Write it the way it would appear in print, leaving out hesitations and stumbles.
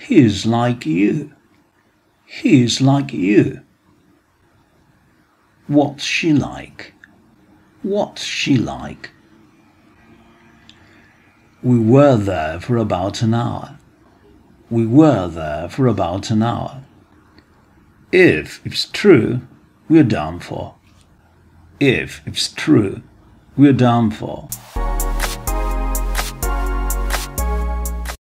He's like you. He's like you. What's she like? What's she like? We were there for about an hour. We were there for about an hour. If it's true, we're done for. If it's true, we're done for.